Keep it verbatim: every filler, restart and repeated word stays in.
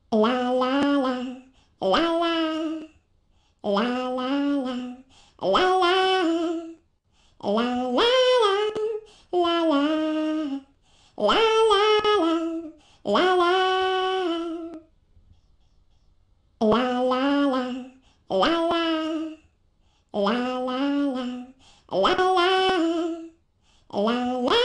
la la la, la la, la la la, la la, la la la, la la, la la la, la la. La la la, la la, la la la, la la, la la.